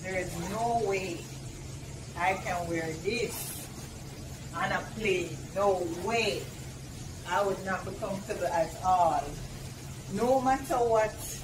There is no way I can wear this on a plane. No way. I would not be comfortable at all. No matter what